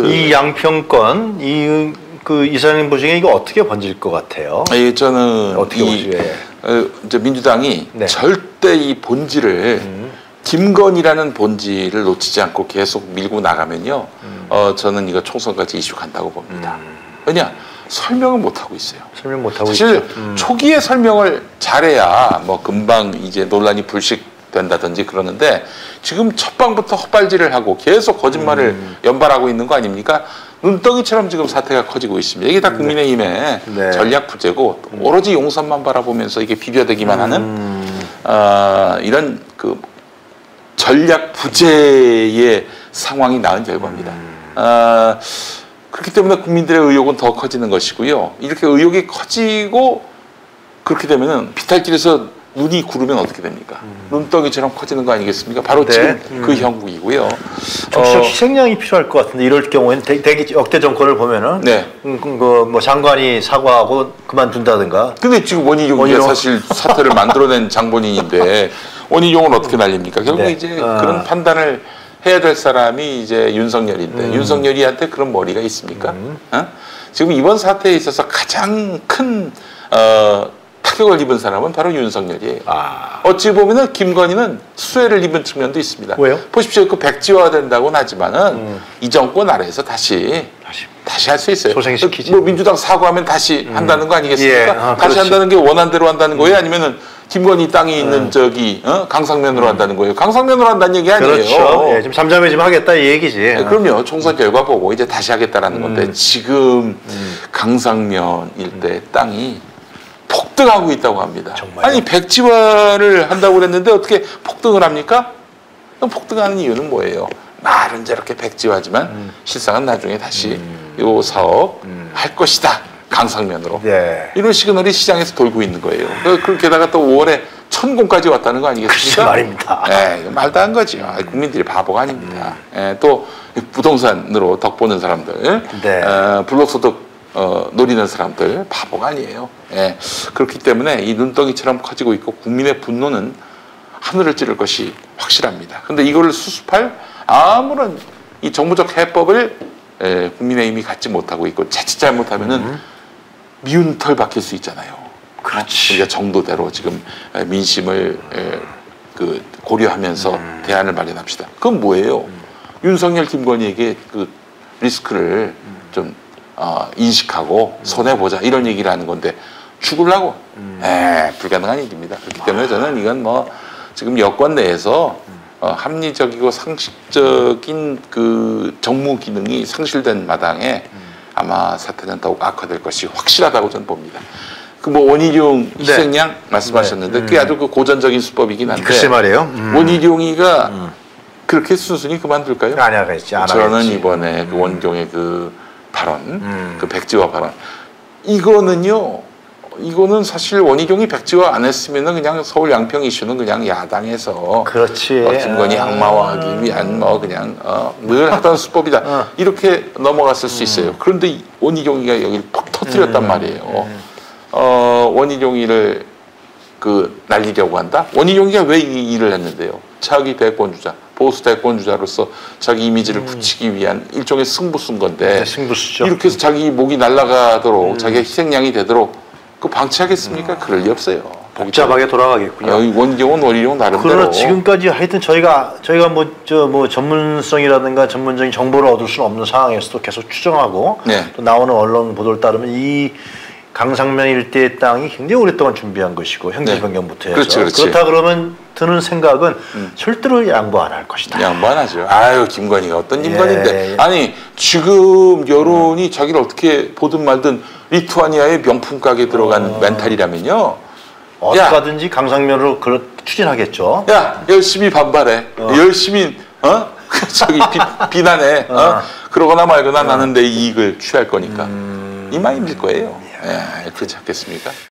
이 양평권 그 이사님 보시기에 이거 어떻게 번질 것 같아요? 저는 어떻게 보시게? 이제 민주당이 네. 절대 이 본질을 김건희라는 본질을 놓치지 않고 계속 밀고 나가면요, 저는 이거 총선까지 이슈 간다고 봅니다. 왜냐? 설명을 못 하고 있어요. 설명 못 하고 사실 있죠. 초기에 설명을 잘해야 뭐 금방 이제 논란이 불식된다든지 그러는데 지금 첫 방부터 헛발질을 하고 계속 거짓말을 연발하고 있는 거 아닙니까? 눈덩이처럼 지금 사태가 커지고 있습니다. 이게 다 국민의힘의 네. 전략 부재고 오로지 용산만 바라보면서 이게 비벼대기만 하는 이런 그 전략 부재의 상황이 낳은 결과입니다. 그렇기 때문에 국민들의 의혹은 더 커지는 것이고요. 이렇게 의혹이 커지고 그렇게 되면은 비탈길에서 눈이 구르면 어떻게 됩니까? 눈덩이처럼 커지는 거 아니겠습니까? 바로 네. 지금 그 형국이고요. 정치적 희생양이 필요할 것 같은데 이럴 경우에는 대기 역대 정권을 보면은 네. 뭐 장관이 사과하고 그만둔다든가. 근데 지금 원희룡이 사실 사태를 만들어낸 장본인인데 원희룡은 어떻게 날립니까? 결국 네. 이제 그런 판단을 해야 될 사람이 이제 윤석열인데 윤석열이한테 그런 머리가 있습니까? 지금 이번 사태에 있어서 가장 큰 타격을 입은 사람은 바로 윤석열이에요. 어찌 보면은 김건희는 수혜를 입은 측면도 있습니다. 왜요? 보십시오. 그 백지화된다고는 하지만은 이 정권 아래에서 다시 할 수 있어요. 소생시키지. 뭐 민주당 사과하면 다시 한다는 거 아니겠습니까? 예. 다시 한다는 게 원한대로 한다는 거예요? 아니면은 김건희 땅이 있는 저기 강상면으로 한다는 거예요? 강상면으로 한다는 얘기 아니에요? 그렇죠. 예, 좀 잠잠해지면 하겠다 이 얘기지. 네, 그럼요. 총선 결과 보고 이제 다시 하겠다라는 건데 지금 강상면 일대 땅이 폭등하고 있다고 합니다. 정말요? 아니 백지화를 한다고 그랬는데 어떻게 폭등을 합니까? 폭등하는 이유는 뭐예요? 말은 저렇게 백지화지만 실상은 나중에 다시 요 사업 할 것이다. 강상면으로. 네. 이런 시그널이 시장에서 돌고 있는 거예요. 게다가 또 5월에 천공까지 왔다는 거 아니겠습니까? 그렇지 말입니다. 네, 말도 안 거죠. 국민들이 바보가 아닙니다. 또 부동산으로 덕 보는 사람들, 네. 불로소득 노리는 사람들 바보가 아니에요. 예. 그렇기 때문에 이 눈덩이처럼 커지고 있고 국민의 분노는 하늘을 찌를 것이 확실합니다. 그런데 이걸 수습할 아무런 이 정무적 해법을 국민의힘이 갖지 못하고 있고 자칫 잘못하면은 미운 털 박힐 수 있잖아요. 그렇지. 우리가 정도대로 지금 민심을 그 고려하면서 대안을 마련합시다. 그건 뭐예요? 윤석열, 김건희에게 그 리스크를 좀 인식하고 손해보자 이런 얘기를 하는 건데 죽으려고? 불가능한 일입니다. 그렇기 때문에 저는 이건 뭐 지금 여권 내에서 합리적이고 상식적인 그 정무 기능이 상실된 마당에 아마 사태는 더욱 악화될 것이 확실하다고 저는 봅니다. 그 뭐 원희룡 희생양 말씀하셨는데 그게 아주 그 고전적인 수법이긴 한데 글쎄 말이에요. 원희룡이가 그렇게 순순히 그만둘까요? 안 하겠지. 저는 이번에 그 원희룡의 그 발언, 그 백지화 발언 이거는 사실 원희룡이 백지화 안 했으면은 그냥 서울 양평 이슈는 그냥 야당에서 그렇지. 김건희 악마화하기 위한 뭐 그냥 늘 하던 수법이다 이렇게 넘어갔을 수 있어요. 그런데 원희룡이가 여기를 퍽 터뜨렸단 말이에요. 원희룡이를 그 날리려고 한다. 원희룡이가 왜 이 일을 했는데요? 자기 대권주자, 보수 대권주자로서 자기 이미지를 굳히기 위한 일종의 승부수인 건데 승부수죠. 이렇게 해서 자기 목이 날아가도록 자기가 희생양이 되도록 그 방치하겠습니까? 그럴 리 없어요. 복잡하게 돌아가겠군요. 원희룡은 원희룡 나름대로. 그러나 지금까지 하여튼 저희가 뭐 전문성이라든가 전문적인 정보를 얻을 수는 없는 상황에서도 계속 추정하고 또 나오는 언론 보도를 따르면 이 강상면 일대의 땅이 굉장히 오랫동안 준비한 것이고 현지 변경부터 해서 그렇다 그러면 드는 생각은 절대로 양보 안 할 것이다. 양보 안 하죠. 아유 김건희가 어떤 김건희인데. 아니 지금 여론이 자기를 어떻게 보든 말든 리투아니아의 명품 가게 들어간 멘탈이라면요. 어떻게든지 강상면으로 추진하겠죠. 야 열심히 반발해. 열심히 저기 비난해. 그러거나 말거나 나는 내 이익을 취할 거니까. 이마임일 거예요. 그렇지 않겠습니까?